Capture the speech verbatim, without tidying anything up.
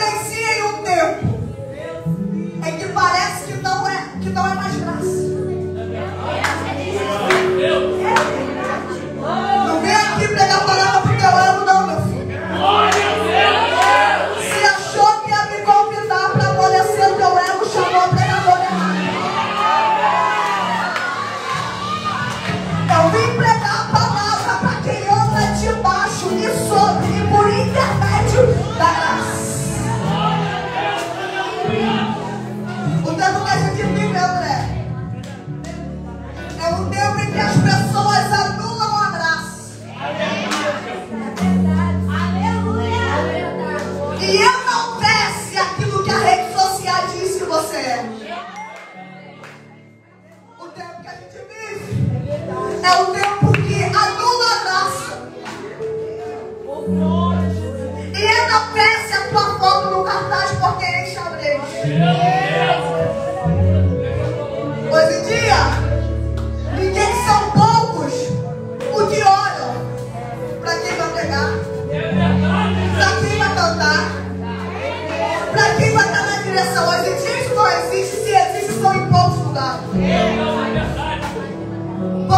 vivencia em um tempo em que parece que não é, que não é mais graça. Não vem aqui pregar a palavra porque eu amo, não, meu filho. Se achou que ia me convidar para amolecer o teu ego, chamou a pregadora errada. Eu vim pregar a palavra para quem anda debaixo e sobre e por intermédio da graça. O tempo que a gente vive, André, é um tempo em que as pessoas anulam a graça. E enaltece aquilo que a rede social diz que você é. O tempo que a gente vive é o tempo que anula a graça e enaltece a tua foto no cartaz porque enche a brecha. Hoje em dia, ninguém são poucos os que oram para quem vai pregar, para quem vai cantar, para quem vai estar na direção. Hoje em dia isso não existe. Se existe, são em poucos lugares.